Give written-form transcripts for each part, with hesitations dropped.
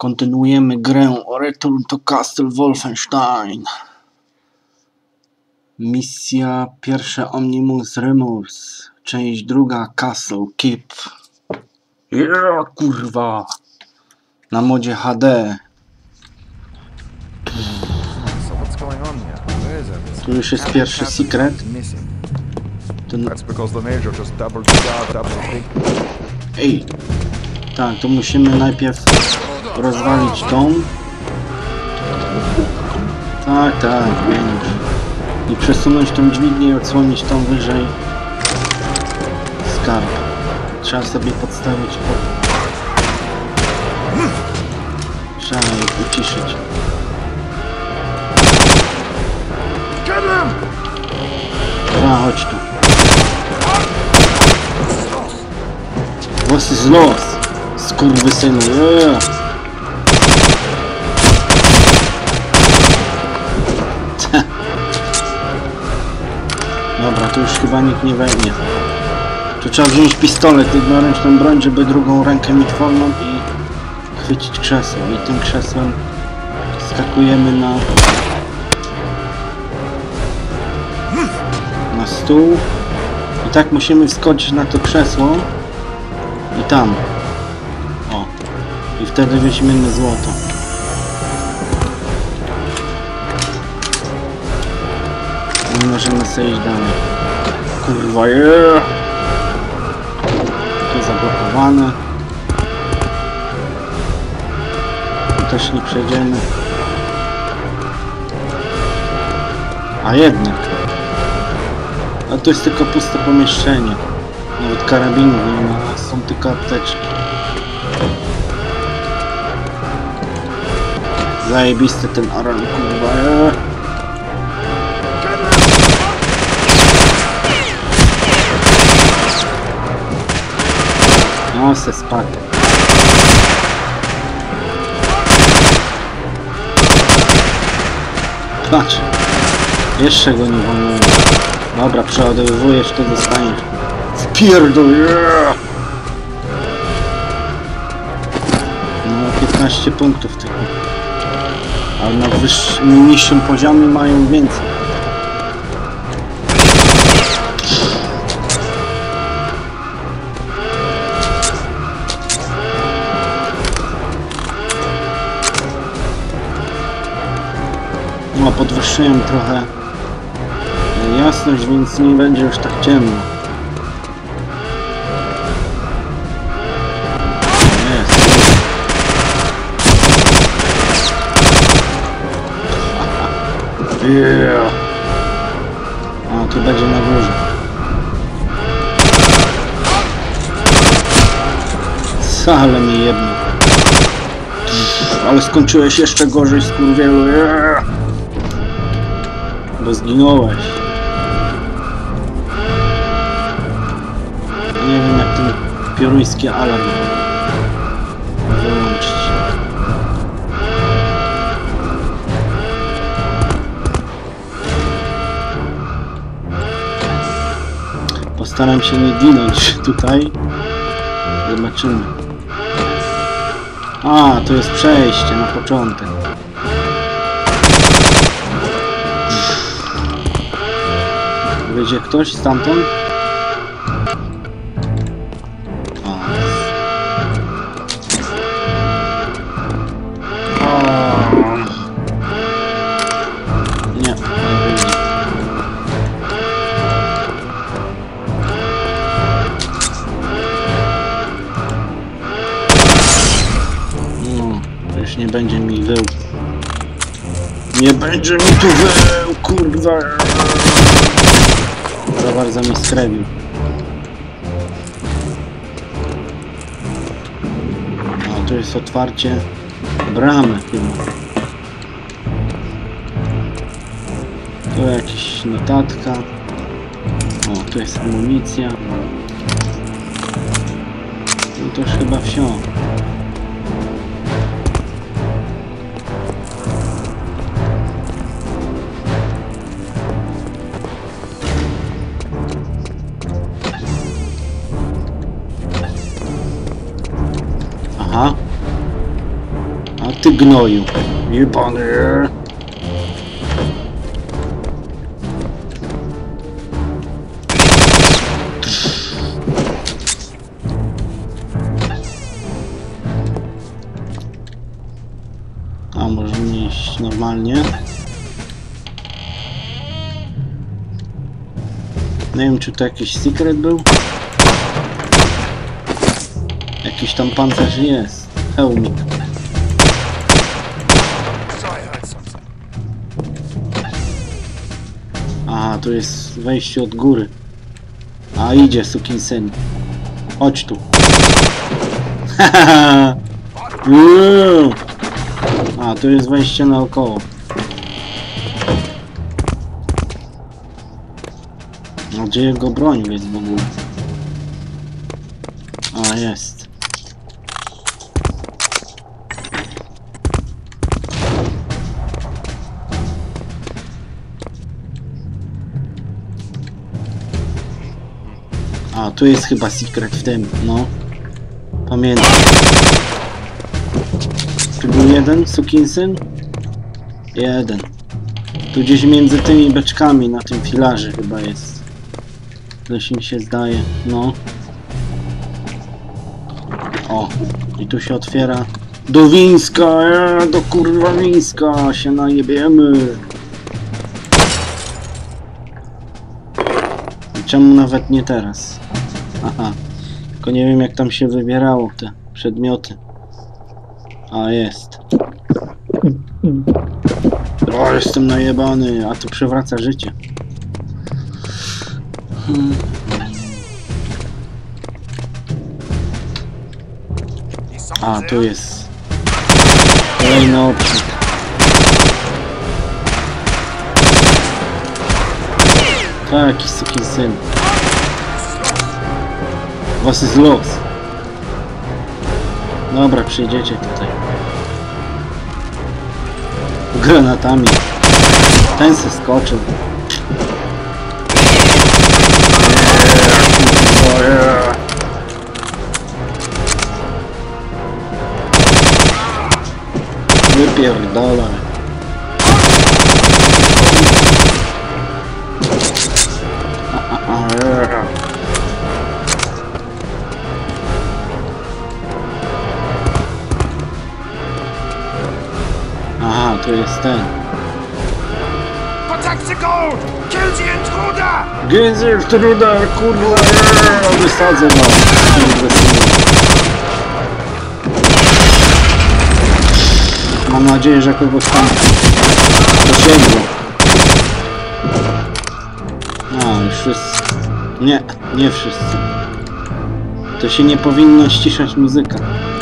Kontynuujemy grę Return to Castle Wolfenstein. Misja pierwsza Omnibus Remorse. Część druga Castle Keep. Yeah, kurwa. Na modzie HD. Tu już jest pierwszy secret. Ej. Tak, to musimy najpierw rozwalić tą. Tak, będzie. I przesunąć tą dźwignię i odsłonić tą wyżej skarb. Trzeba sobie podstawić pod... Trzeba je uciszyć. Dobra, chodź tu. Was ist los? Skurwysynu, Dobra, tu już chyba nikt nie weźmie. Tu trzeba wziąć pistolet, jednoręczną broń, żeby drugą rękę mieć wolną i chwycić krzesło. I tym krzesłem skakujemy na stół. I tak musimy wskoczyć na to krzesło. I tam. O. I wtedy weźmiemy złoto. I możemy sobie iść dalej. Kurwa, To zablokowane. Tu też nie przejdziemy. A jednak. A to jest tylko puste pomieszczenie. Nawet karabinu nie ma, są tylko apteczki. Zajebisty ten aran, kurwa. No, se spadł. Patrz. Jeszcze go nie wolno. Dobra, przeładowujesz, to dostaniesz. Wpierdol, No, 15 punktów tylko. Ale na niższym poziomie mają więcej. No, podwyższyłem trochę jasność, więc nie będzie już tak ciemno. Yeah. A, tu będzie na górze. Ale mi jedno. Ale skończyłeś jeszcze gorzej, skurwielu. Yeah. Bo zginąłeś. Nie wiem, jak ten pioruński alarm wyłączyć. Postaram się nie ginąć tutaj. Zobaczymy. A, to jest przejście na początek. Wyjdzie ktoś stamtąd? Nie, nie wyjdzie. Już nie będzie mi wył. Nie będzie mi tu wył, kurwa. Za bardzo mi skrebił. No, tu jest otwarcie bramy chyba. Tu jakaś notatka. O, tu jest amunicja. No to już chyba wsio. Aha. Ty gnoju. Jebany. A możemy iść normalnie. Nie wiem, czy to jakiś secret był? Jakiś tam pancerz jest. Hełmik. Aha, tu jest wejście od góry. A idzie sukinsyn. Chodź tu. Hahaha. A, tu jest wejście naokoło. No, gdzie jego broń jest w ogóle? A, jest. A, tu jest chyba secret w tym, no. Pamiętam. Czy był jeden sukinsyn? Jeden. Tu gdzieś między tymi beczkami na tym filarze chyba jest. Coś mi się zdaje, no. O, i tu się otwiera. Do Wińska, do kurwa Wińska się najebiemy. I czemu nawet nie teraz? Aha, tylko nie wiem jak tam się wybierało te przedmioty. A, jest. O, jestem najebany, a to przywraca życie. A, tu jest kolejny obszar. Taki sukinsyn. Was jest los. Dobra, przyjdziecie tutaj. Granatami. Ten se skoczył. Wypierdolę. Aha, tu jest ten. Gdzie intruder, kurwa, wysadzę was. Mam nadzieję, że kogoś tam dosięgło. No, już wszyscy. Nie, nie wszyscy. To się nie powinno ściszać muzyka.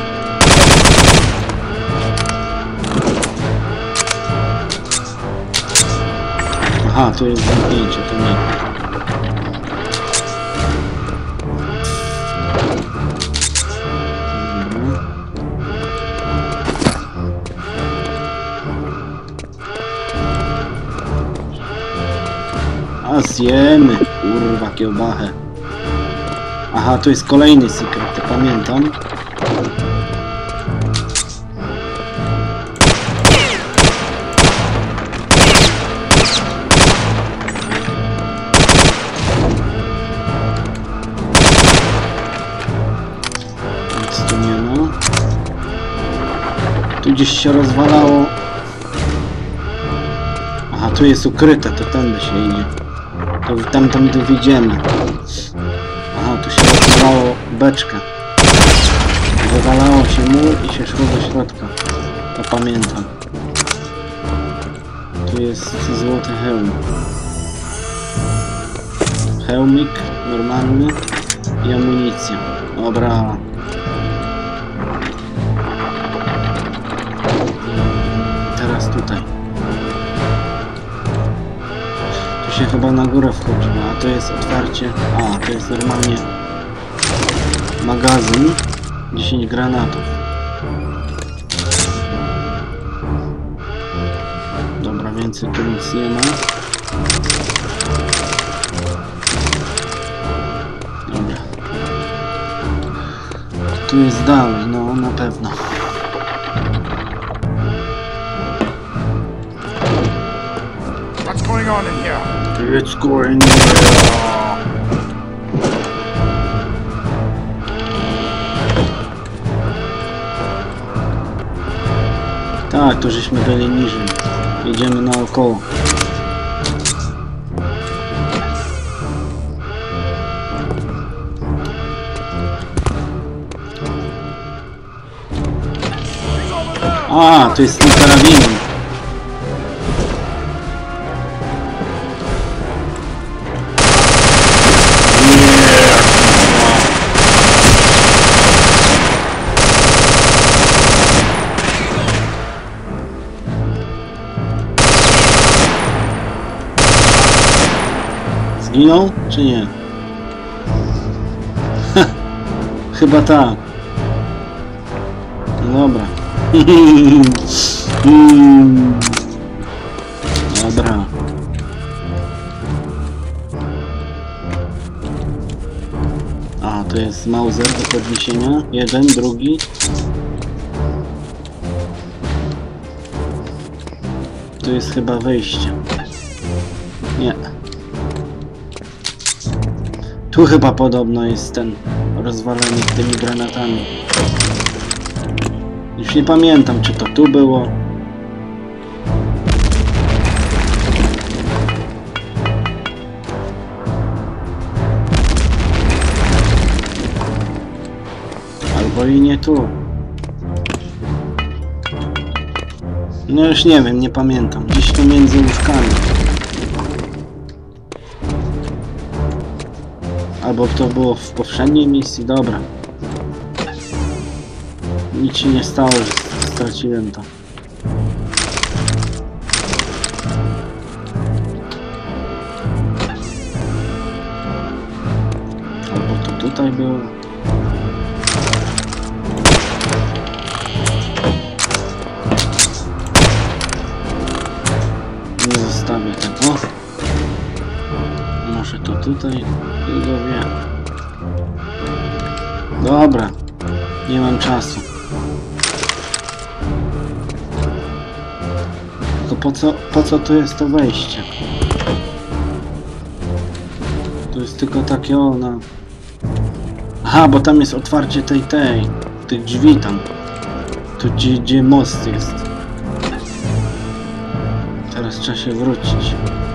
Aha, tu jest zamknięcie, to nie. A zjemy, kurwa, kiełbachę. Aha, to jest kolejny secret, to pamiętam. Nic tu nie ma. Tu gdzieś się rozwalało. Aha, tu jest ukryte, to tędy się idzie. To tamtędy wyjdziemy. Aha, tu się rozwalało beczkę. Wywalało się mur i się szło do środka. To pamiętam. Tu jest złoty hełm. Hełmik normalny i amunicja. Dobra. Teraz tutaj. Tu się chyba na górę wchodzi, a to jest otwarcie. A, to jest normalnie magazyn. 10 granatów. Dobra, więcej tu nic nie ma. Dobra. Tu jest dalej, no na pewno. on in here? It's going here. Tak, tu żeśmy byli niżej. Jedziemy naokoło. A, to jest ten karabin. Zginął, czy nie? Chyba tak. No dobra. Dobra. A, to jest Mauser do podniesienia. Jeden, drugi. Tu jest chyba wyjście. Nie. Tu chyba podobno jest ten rozwalenie tymi granatami. Już nie pamiętam, czy to tu było. Albo i nie tu. No już nie wiem, nie pamiętam. Gdzieś tu między łóżkami. Albo to było w poprzedniej misji, dobra. Nic się nie stało, że straciłem to. Albo to tutaj było. Nie zostawię tego. Może to tutaj. Wie. Dobra, nie mam czasu. To po co tu jest to wejście? To jest tylko takie ona. Aha, bo tam jest otwarcie tych drzwi tam. Tu gdzie most jest. Teraz trzeba się wrócić.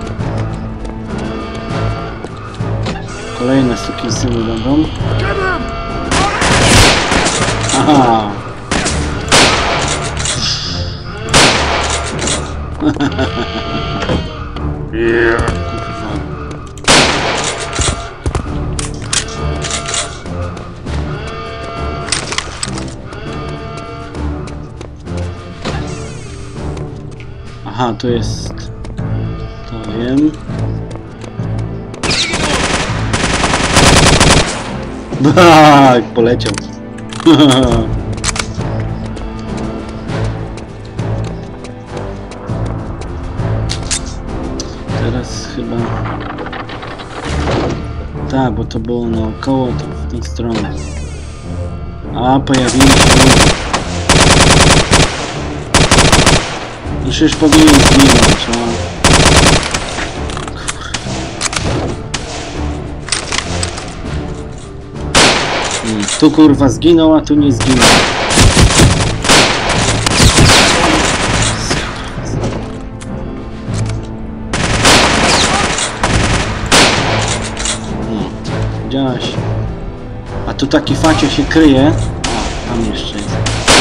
Kolejne sukinsyny będą. Aha. Aha, tu jest. To wiem. Tak, poleciał. Teraz chyba... Tak, bo to było naokoło, to w tę stronę. A, pojawili się ludzie. Już powinien zginąć, no. Tu kurwa zginął, a tu nie zginął. Widziałaś. A tu taki facio się kryje. A, tam jeszcze jest.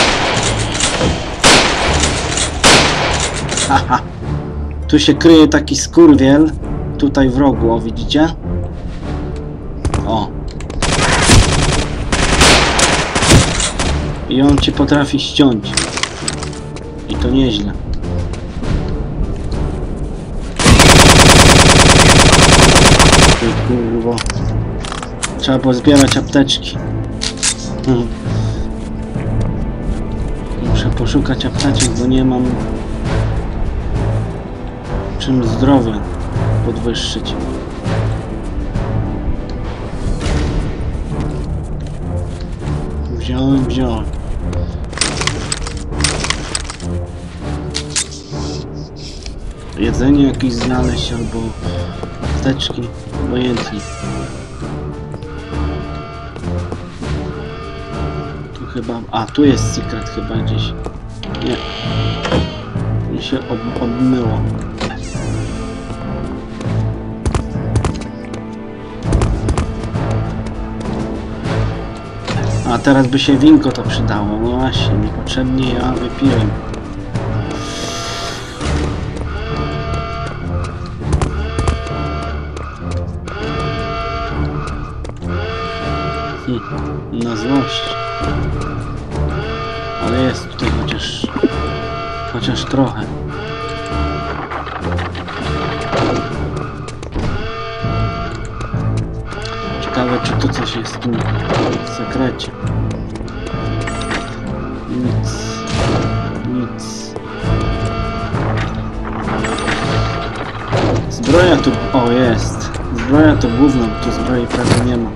Haha. Tu się kryje taki skurwiel. Tutaj w rogu, o widzicie? O. I on cię potrafi ściąć. I to nieźle. Ty kurwo. Trzeba pozbierać apteczki. Muszę poszukać apteczek, bo nie mam czym zdrowie podwyższyć. Wziąłem. jedzenie jakieś znaleźć, albo teczki, obojętnie. Tu chyba... A, tu jest secret chyba gdzieś. Nie. Mi się obmyło. A teraz by się winko to przydało. No właśnie, niepotrzebnie ja wypiłem. Na złość. Ale jest tutaj chociaż trochę. Ciekawe, czy tu coś jest tu w sekrecie. Nic. Zbroja tu... O, jest. Zbroja to gówno, tu zbroi prawie nie ma.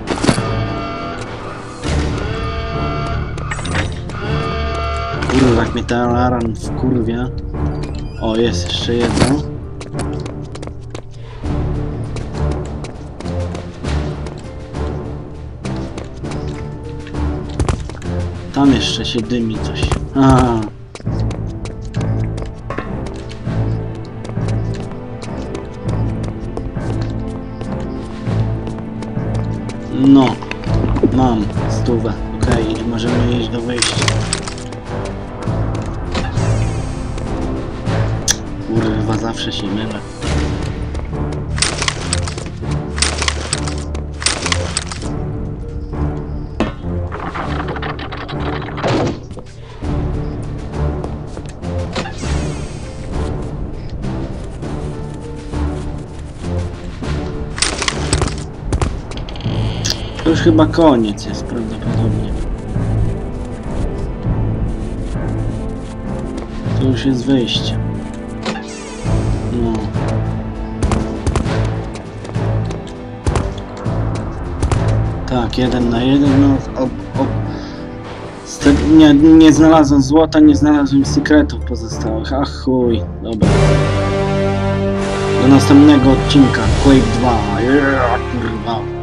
Kurwa, jak mnie ten alarm wkurwia. O, jest jeszcze jedno. Tam jeszcze się dymi coś. Aha. No. Mam 100. Okej, możemy iść do wyjścia. Kurwa, zawsze się mylę. To już chyba koniec jest prawdopodobnie. To już jest wyjście. No. Tak, 1 na 1, no nie znalazłem złota, nie znalazłem sekretów pozostałych. Ach chuj, dobra. Do następnego odcinka, Quake 2. Kurwa.